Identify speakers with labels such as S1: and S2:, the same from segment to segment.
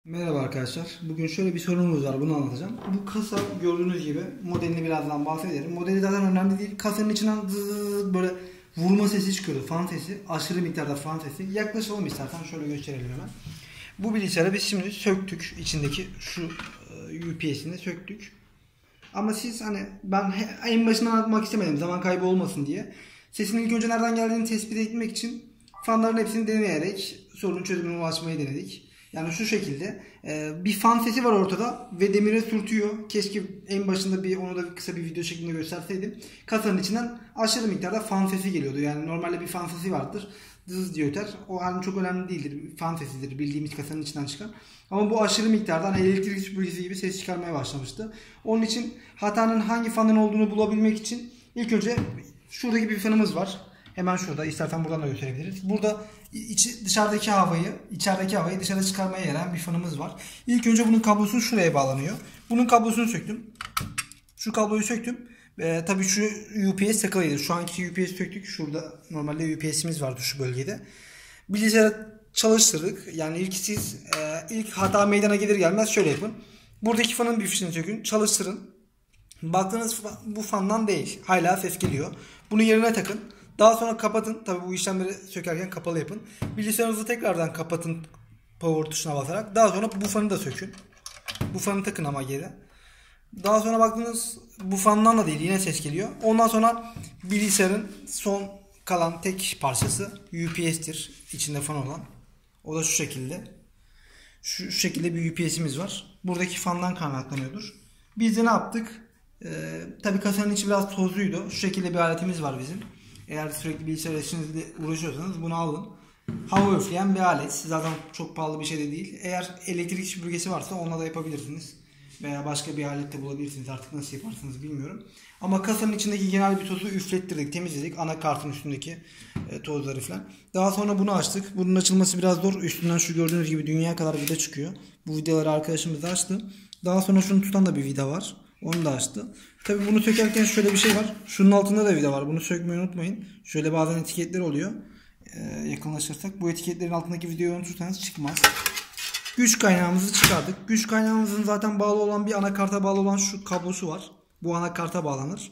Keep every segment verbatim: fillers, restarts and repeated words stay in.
S1: Merhaba arkadaşlar. Bugün şöyle bir sorunumuz var. Bunu anlatacağım. Bu kasa gördüğünüz gibi modelini birazdan bahsederim. Modeli zaten önemli değil. Kasanın içinden zzzz böyle vurma sesi çıkıyordu. Fan sesi. Aşırı miktarda fan sesi. Yaklaşalım istersen. Şöyle gösterelim hemen. Bu bilgisayarı biz şimdi söktük. İçindeki şu U P S'ini söktük. Ama siz hani ben en başından anlatmak istemedim. Zaman kaybı olmasın diye. Sesin ilk önce nereden geldiğini tespit etmek için fanların hepsini deneyerek sorun çözümüne ulaşmayı denedik. Yani şu şekilde bir fan sesi var ortada ve demire sürtüyor. Keşke en başında bir onu da kısa bir video şeklinde gösterseydim. Kasanın içinden aşırı miktarda fan sesi geliyordu. Yani normalde bir fan sesi vardır. Dız diye öter. O halde çok önemli değildir. Fan sesidir. Bildiğimiz kasanın içinden çıkan. Ama bu aşırı miktardan elektrik süpürgesi gibi ses çıkarmaya başlamıştı. Onun için hatanın hangi fanın olduğunu bulabilmek için ilk önce şuradaki bir fanımız var. Hemen şurada. İstersen buradan da gösterebiliriz. Burada içi, dışarıdaki havayı, içerideki havayı dışarı çıkarmaya yarayan bir fanımız var. İlk önce bunun kablosu şuraya bağlanıyor. Bunun kablosunu söktüm. Şu kabloyu söktüm. Ee, tabii şu U P S takılıydı. Şu anki U P S söktük. Şurada normalde U P S'imiz vardı şu bölgede. Bilgisayarı çalıştırdık. Yani ilk siz e, ilk hata meydana gelir gelmez şöyle yapın. Buradaki fanın bir fişini sökün. Çalıştırın. Baktığınız bu fandan değil. Hala ses geliyor. Bunu yerine takın. Daha sonra kapatın. Tabi bu işlemleri sökerken kapalı yapın. Bilgisayarınızı tekrardan kapatın power tuşuna basarak. Daha sonra bu fanı da sökün. Bu fanı takın ama geri. Daha sonra baktınız bu fandan da değil yine ses geliyor. Ondan sonra bilgisayarın son kalan tek parçası U P S'tir. İçinde fan olan. O da şu şekilde. Şu, şu şekilde bir U P S'imiz var. Buradaki fandan kaynaklanıyordur. Biz de ne yaptık? Ee, tabi kasanın içi biraz tozluydu. Şu şekilde bir aletimiz var bizim. Eğer sürekli bilgisayar işinizle uğraşıyorsanız bunu alın. Hava üfleyen bir alet. Zaten çok pahalı bir şey de değil. Eğer elektrik süpürgesi varsa onunla da yapabilirsiniz. Veya başka bir alette bulabilirsiniz. Artık nasıl yaparsınız bilmiyorum. Ama kasanın içindeki genel bir tozu üflettirdik, temizledik. Anakartın üstündeki e, tozları falan. Daha sonra bunu açtık. Bunun açılması biraz zor. Üstünden şu gördüğünüz gibi dünya kadar vida çıkıyor. Bu vidaları arkadaşımız da açtı. Daha sonra şunu tutan da bir vida var. Onu da açtı. Tabi bunu sökerken şöyle bir şey var. Şunun altında da vida var. Bunu sökmeyi unutmayın. Şöyle bazen etiketler oluyor. Ee, yakınlaşırsak. Bu etiketlerin altındaki videoyu unutursanız çıkmaz. Güç kaynağımızı çıkardık. Güç kaynağımızın zaten bağlı olan bir anakarta bağlı olan şu kablosu var. Bu anakarta bağlanır.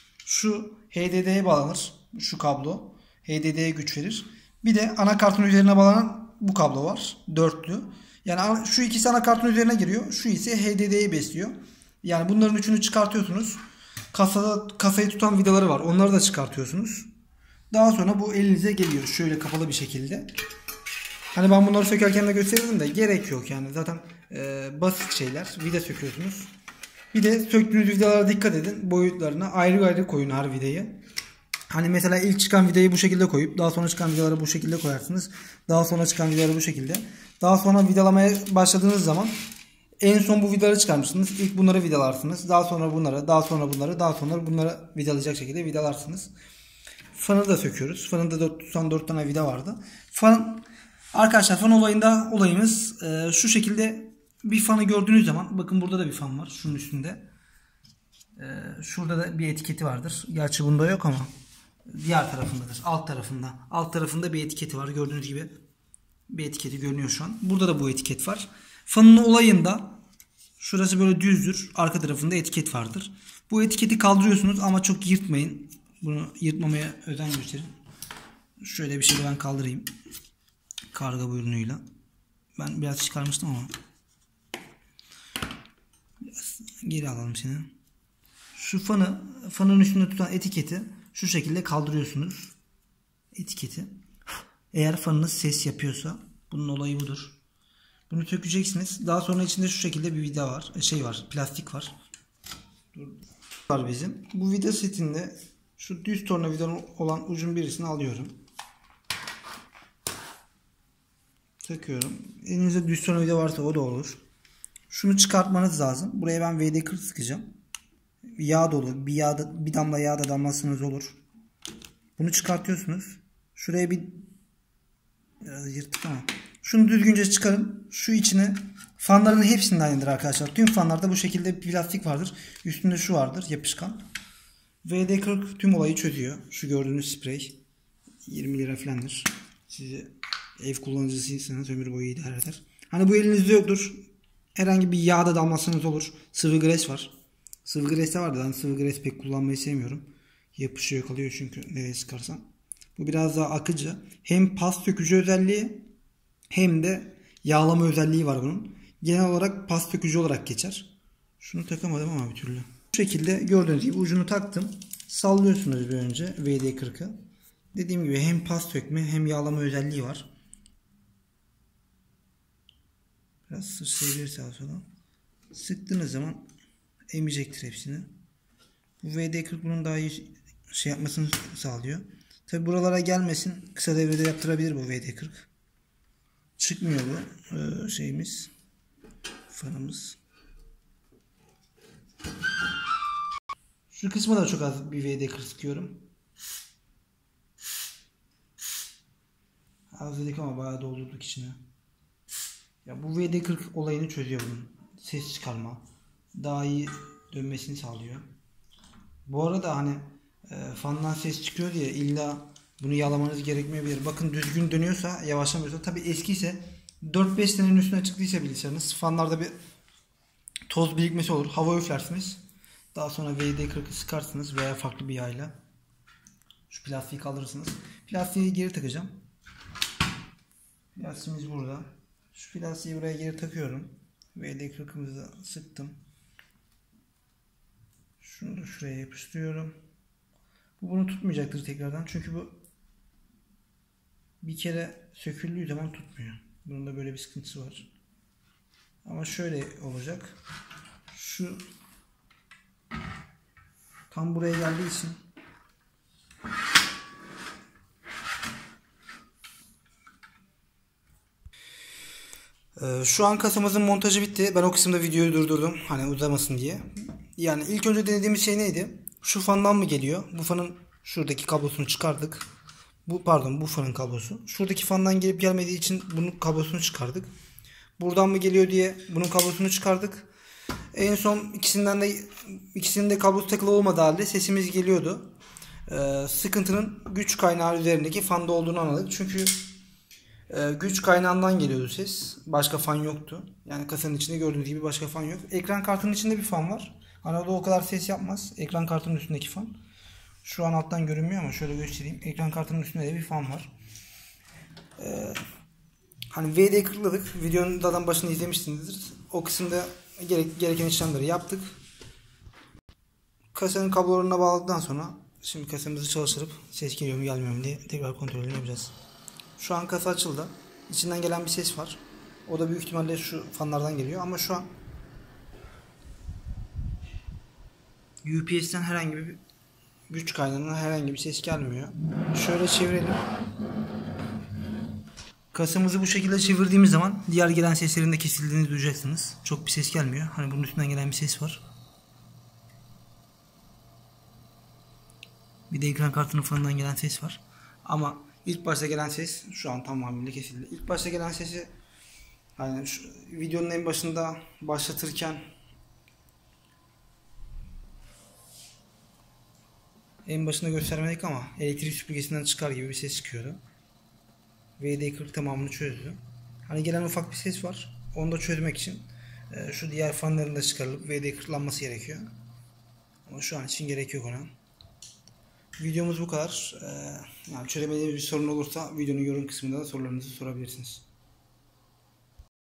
S1: Şu H D D'ye bağlanır. Şu kablo. H D D'ye güç verir. Bir de anakartın üzerine bağlanan bu kablo var. Dörtlü. Yani şu ikisi anakartın üzerine giriyor. Şu ise H D D'yi besliyor. Yani bunların üçünü çıkartıyorsunuz. Kasada kasayı tutan vidaları var. Onları da çıkartıyorsunuz. Daha sonra bu elinize geliyor. Şöyle kapalı bir şekilde. Hani ben bunları sökerken de gösterirdim de gerek yok yani. Zaten e, basit şeyler. Vida söküyorsunuz. Bir de söktüğünüz vidalara dikkat edin. Boyutlarına ayrı ayrı koyun her vidayı. Hani mesela ilk çıkan vidayı bu şekilde koyup daha sonra çıkan vidaları bu şekilde koyarsınız. Daha sonra çıkan vidaları bu şekilde. Daha sonra vidalamaya başladığınız zaman en son bu vidaları çıkarmışsınız. İlk bunları vidalarsınız. Daha sonra bunları, daha sonra bunları, daha sonra bunları vidalayacak şekilde vidalarsınız. Fanı da söküyoruz. Fanında doksan dört tane vida vardı. Fan, arkadaşlar fan olayında olayımız e, şu şekilde bir fanı gördüğünüz zaman bakın burada da bir fan var. Şunun üstünde. E, şurada da bir etiketi vardır. Gerçi bunda yok ama diğer tarafındadır. Alt tarafında. Alt tarafında bir etiketi var. Gördüğünüz gibi bir etiketi görünüyor şu an. Burada da bu etiket var. Fanın olayında şurası böyle düzdür. Arka tarafında etiket vardır. Bu etiketi kaldırıyorsunuz ama çok yırtmayın. Bunu yırtmamaya özen gösterin. Şöyle bir şey ben kaldırayım. Karga buyruğuyla. Ben biraz çıkarmıştım ama. Biraz geri alalım seni. Şu fanı, fanın üstünde tutan etiketi şu şekilde kaldırıyorsunuz. Etiketi. Eğer fanınız ses yapıyorsa bunun olayı budur. Bunu sökeceksiniz. Daha sonra içinde şu şekilde bir vida var. Şey var. Plastik var. Var bizim. Bu vida setinde şu düz tornavidanın olan ucun birisini alıyorum. Takıyorum. Elinizde düz tornavida varsa o da olur. Şunu çıkartmanız lazım. Buraya ben V D kırk sıkacağım. Yağ da olur. Bir, yağ da, bir damla yağ da damlatsanız olur. Bunu çıkartıyorsunuz. Şuraya bir biraz yırttık ama. Şunu düzgünce çıkarın. Şu içine fanların hepsinden aynıdır arkadaşlar. Tüm fanlarda bu şekilde bir plastik vardır. Üstünde şu vardır yapışkan. V D kırk tüm olayı çözüyor. Şu gördüğünüz sprey yirmi lira falandır. Size ev kullanıcısıysanız ömür boyu idare eder. Hani bu elinizde yoktur. Herhangi bir yağda damlatsanız olur. Sıvı gres var. Sıvı gres de vardı. Ben sıvı gres pek kullanmayı sevmiyorum. Yapışıyor kalıyor çünkü nereye sıkarsam. Bu biraz daha akıcı. Hem pas sökücü özelliği hem de yağlama özelliği var bunun. Genel olarak pas sökücü olarak geçer. Şunu takamadım ama bir türlü. Bu şekilde gördüğünüz gibi ucunu taktım. Sallıyorsunuz bir önce V D kırkı. Dediğim gibi hem pas sökme hem yağlama özelliği var. Biraz sıçrayabilir sağa sola. Sıktığınız zaman emecektir hepsini. Bu V D kırk bunun daha iyi şey yapmasını sağlıyor. Tabi buralara gelmesin. Kısa devrede yaptırabilir bu V D kırk. Çıkmıyor bu ee, şeyimiz. Fanımız. Şu kısma da çok az bir V D kırk sıkıyorum. Az dedik ama bayağı doldurduk içine. Ya bu V D kırk olayını çözüyor bunun. Ses çıkarma. Daha iyi dönmesini sağlıyor. Bu arada hani e, fandan ses çıkıyor diye illa bunu yağlamanız gerekmeyebilir. Bakın düzgün dönüyorsa, yavaşlamıyorsa, tabi eskiyse dört beş senenin üstüne çıktıysa bilgisayarınız, fanlarda bir toz birikmesi olur. Hava üflersiniz. Daha sonra V D kırkı sıkarsınız veya farklı bir yağla. Şu plastiği kaldırırsınız. Plastiği geri takacağım. Plastiğimiz burada. Şu plastiği buraya geri takıyorum. V D kırkımızı sıktım. Şunu da şuraya yapıştırıyorum. Bu bunu tutmayacaktır tekrardan. Çünkü bu bir kere söküldüğü zaman tutmuyor. Bunun da böyle bir sıkıntısı var. Ama şöyle olacak. Şu tam buraya geldiği için Ee, şu an kasamızın montajı bitti. Ben o kısımda videoyu durdurdum. Hani uzamasın diye. Yani ilk önce denediğimiz şey neydi? Şu fandan mı geliyor? Bu fanın şuradaki kablosunu çıkardık. Bu pardon bu fanın kablosu. Şuradaki fandan gelip gelmediği için bunun kablosunu çıkardık. Buradan mı geliyor diye bunun kablosunu çıkardık. En son ikisinden de ikisinin de kablosu takılı olmadığı halde sesimiz geliyordu. Ee, sıkıntının güç kaynağı üzerindeki fanda olduğunu anladık. Çünkü e, güç kaynağından geliyordu ses. Başka fan yoktu. Yani kasanın içinde gördüğünüz gibi başka fan yok. Ekran kartının içinde bir fan var. Hani o da o kadar ses yapmaz. Ekran kartının üstündeki fan. Şu an alttan görünmüyor ama şöyle göstereyim. Ekran kartının üstünde de bir fan var. Ee, hani V D kırkladık. Videonun zaten başını izlemişsinizdir. O kısımda gerek, gereken işlemleri yaptık. Kasanın kablolarına bağladıktan sonra şimdi kasamızı çalıştırıp ses geliyor mu gelmiyor mu diye tekrar kontrolünü yapacağız. Şu an kasa açıldı. İçinden gelen bir ses var. O da büyük ihtimalle şu fanlardan geliyor ama şu an U P S'ten herhangi bir güç kaynağından herhangi bir ses gelmiyor. Şöyle çevirelim. Kasamızı bu şekilde çevirdiğimiz zaman diğer gelen seslerin de kesildiğini duyacaksınız. Çok bir ses gelmiyor. Hani bunun üstünden gelen bir ses var. Bir de ekran kartının fanından gelen ses var. Ama ilk başta gelen ses şu an tamamıyla kesildi. İlk başta gelen sesi hani şu videonun en başında başlatırken en başında göstermedik ama elektrik süpürgesinden çıkar gibi bir ses çıkıyordu. V D kırk tamamını çözdü. Hani gelen ufak bir ses var. Onu da çözmek için e, şu diğer fanların da çıkarılıp V D kırklanması gerekiyor. Ama şu an için gerek yok ona. Videomuz bu kadar. Ee, yani çözemediğiniz bir sorun olursa videonun yorum kısmında da sorularınızı sorabilirsiniz.